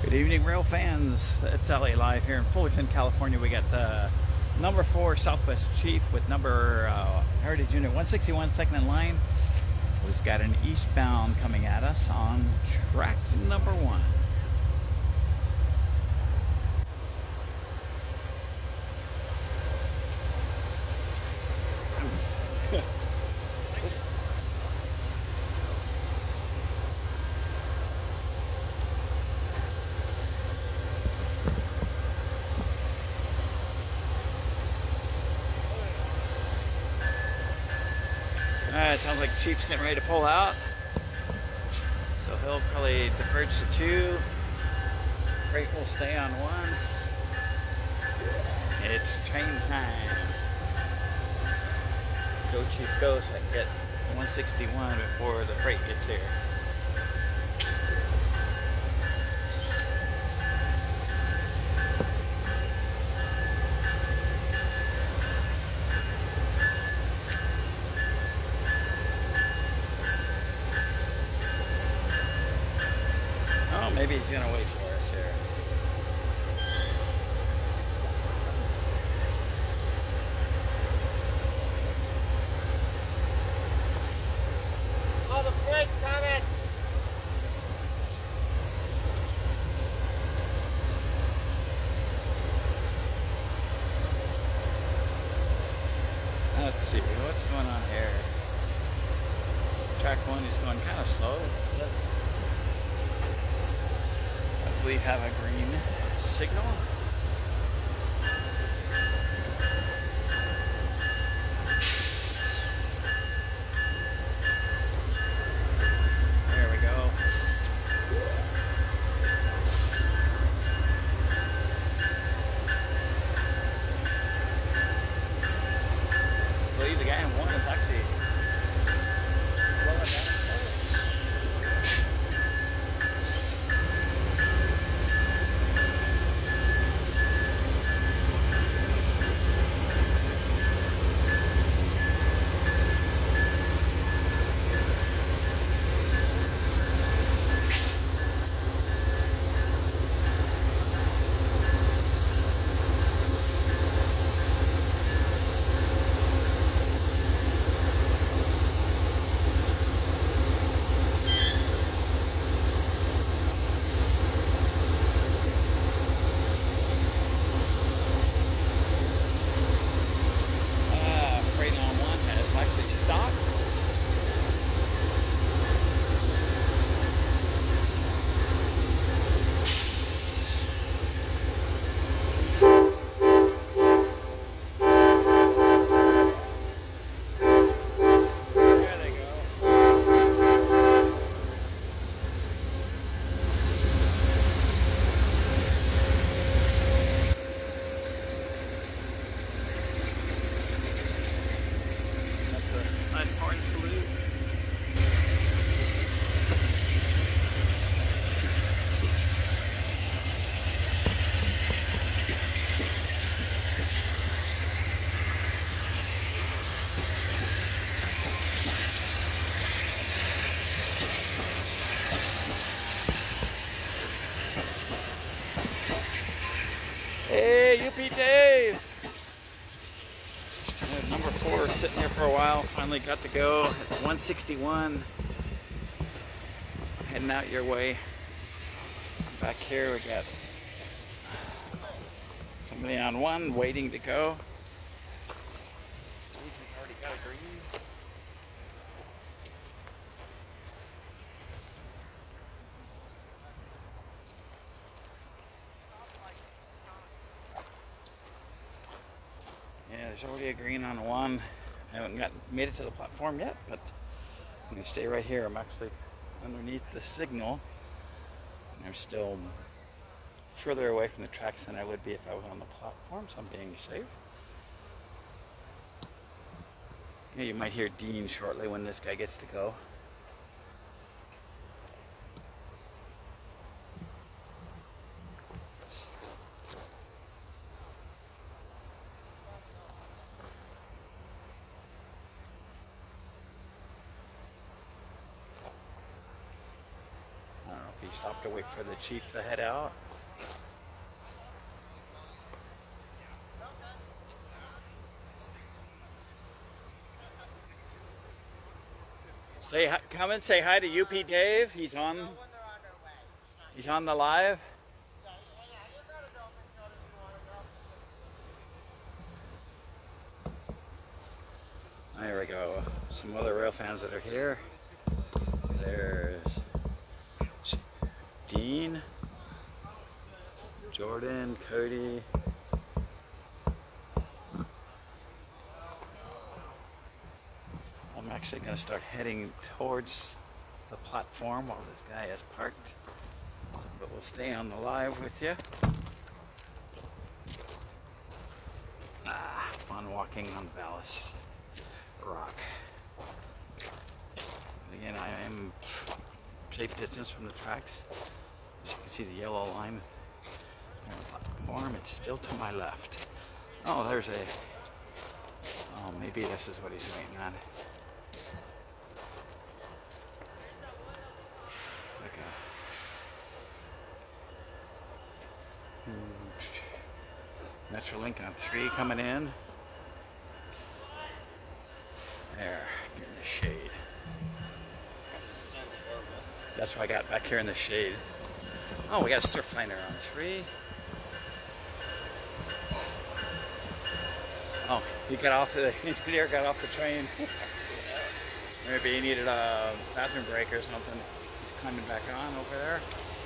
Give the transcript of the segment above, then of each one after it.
Good evening, rail fans. It's LA Live here in Fullerton, California. We got the number 4 Southwest Chief with number Heritage Unit 161, second in line. We've got an eastbound coming at us on track number 1. It sounds like Chief's getting ready to pull out. So he'll probably diverge to 2. Freight will stay on 1. It's train time. Go Chief, go, so I can get 161 before the freight gets here. Maybe he's gonna wait for us here. Oh, the freight's coming! Let's see, what's going on here? Track 1 is going kind of slow. We have a green signal. There we go. I believe the guy in 1 is actually blowing down. Nice horn salute. Hey, UP Dave! Number 4 sitting here for a while, finally got to go at 161. Heading out your way. Back here we got somebody on 1 waiting to go. He's already got a green. Yeah, there's already a green on 1. I haven't made it to the platform yet, but I'm going to stay right here. I'm actually underneath the signal. And I'm still further away from the tracks than I would be if I was on the platform, so I'm being safe. Yeah, you might hear Dean shortly when this guy gets to go. he stopped to wait for the chief to head out. Say hi, come and say hi to UP Dave. He's on the live. There we go. Some other rail fans that are here. There's Dean, Jordan, Cody. I'm actually going to start heading towards the platform while this guy is parked. But we'll stay on the live with you. Fun walking on ballast rock. Again, I am safe distance from the tracks. As you can see, the yellow line on the platform. It's still to my left. Oh, there's a. Oh, maybe this is what he's waiting on. Metrolink on 3 coming in. There, getting the shade. That's what I got back here in the shade. Oh, we got a Surfliner on 3. Oh, he got off the engineer got off the train. Maybe he needed a bathroom break or something. He's climbing back on over there.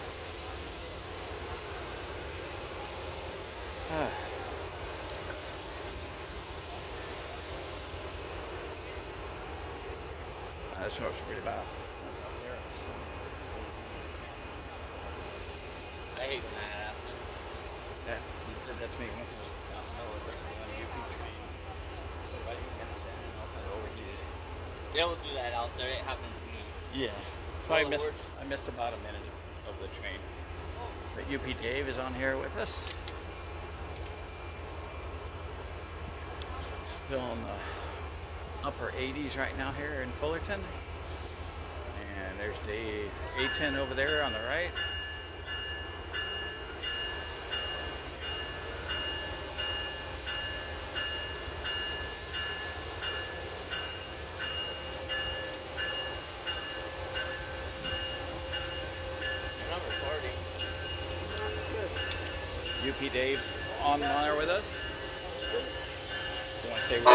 That's what I was worried about. I hate when that happens. Yeah, you did that to me once. I was on a UP train. Right against it, and also overheated. They don't do that out there. It happened to me. Yeah. So I missed about a minute of the train. But UP Dave is on here with us. Still in the upper 80s right now here in Fullerton. And there's Dave A10 over there on the right. You're not recording. Good. UP Dave's on there with us. You want to say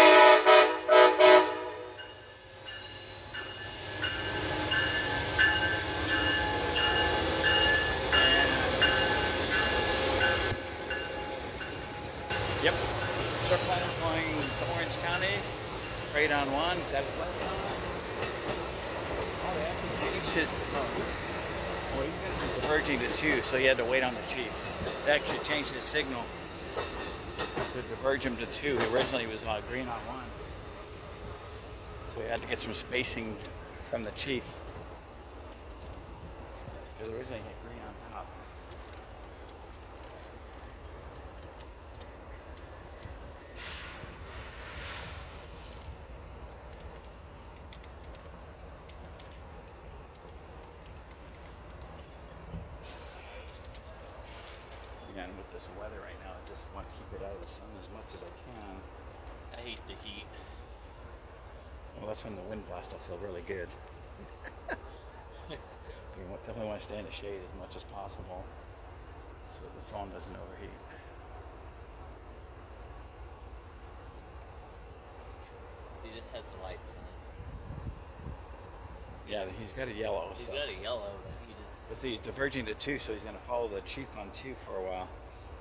Yep. Surfliner going to Orange County. Right on 1. Is that what? Oh, they have to change his. Well, he's diverging to 2, so he had to wait on the chief. They actually changed his signal to diverge him to 2. Originally he was green on 1. So we had to get some spacing from the chief. Because originally he had green on top. Yeah, and with this weather right now, I just want to keep it out of the sun as much as I can. I hate the heat. Well, that's when the wind blast will feel really good. You definitely want to stay in the shade as much as possible so the phone doesn't overheat. He just has the lights in it. Yeah, he's got a yellow. He's got a yellow, but he just... But see, he's diverging to 2, so he's going to follow the chief on 2 for a while.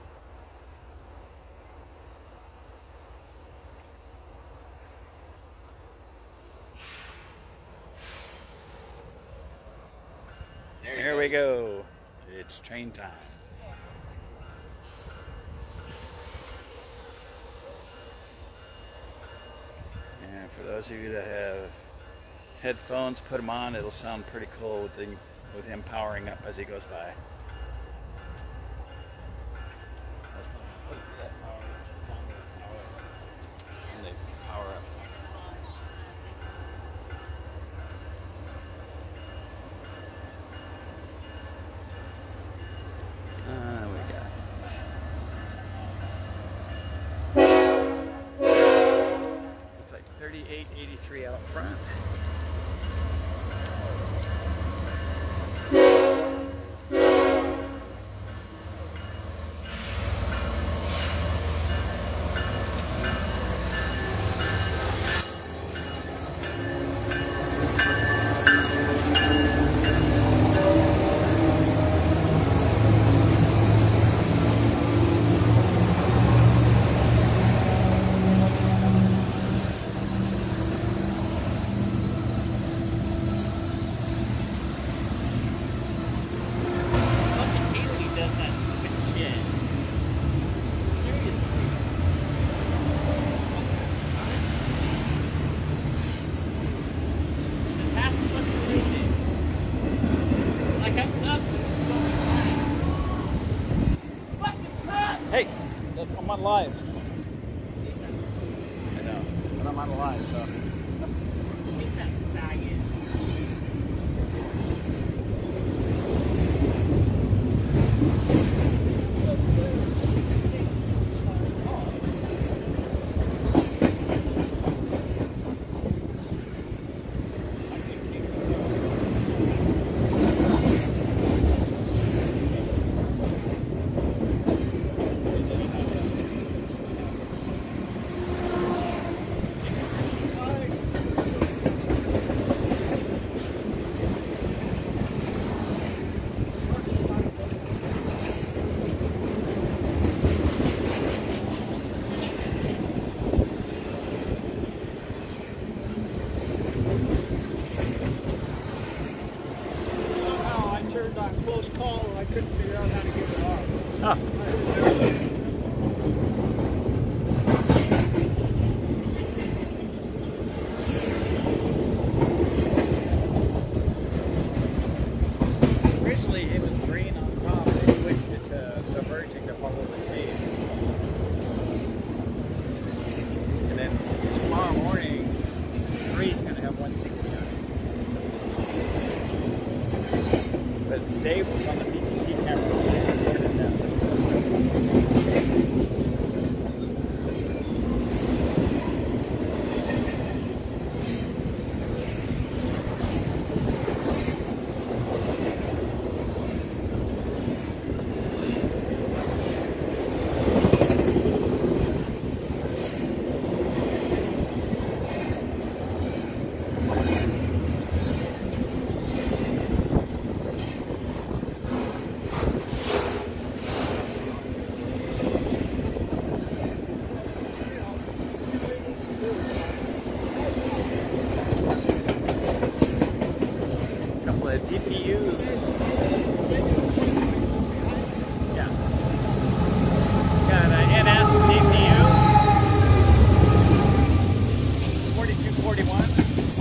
There we go. It's train time. And for those of you that have headphones, put them on. It'll sound pretty cool with him powering up as he goes by. And they power up. 3883 out front. Hey, I'm on live. I know, but I'm on live, so. Couldn't figure out how to get it off. Ah. Originally it was green on top, they switched it to diverging to follow the shade. And then tomorrow morning, 3 is going to have 160 on it. But Dave was on the PTC camera. GPU. Yeah. Got an NS GPU. 4241.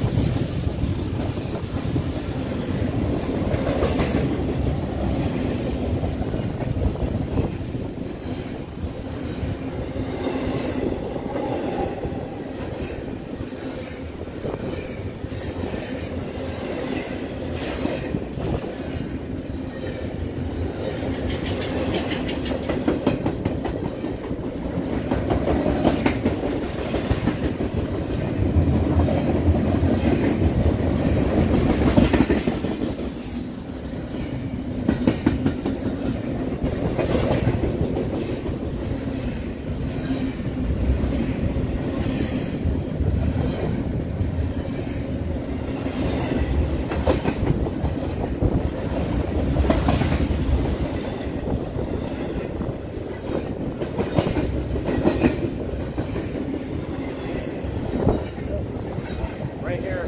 Right here.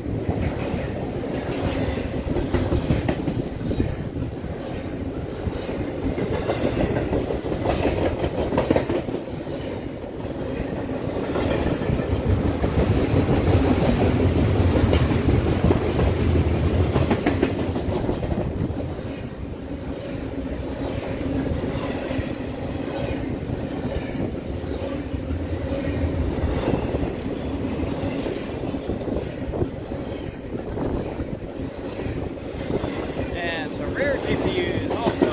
Rear GPUs also.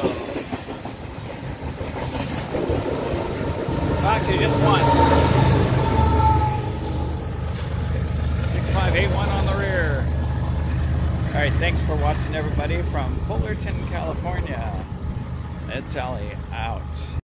Actually, just one. pay one on the rear. All right, thanks for watching, everybody, from Fullerton, California. Ed Sally out.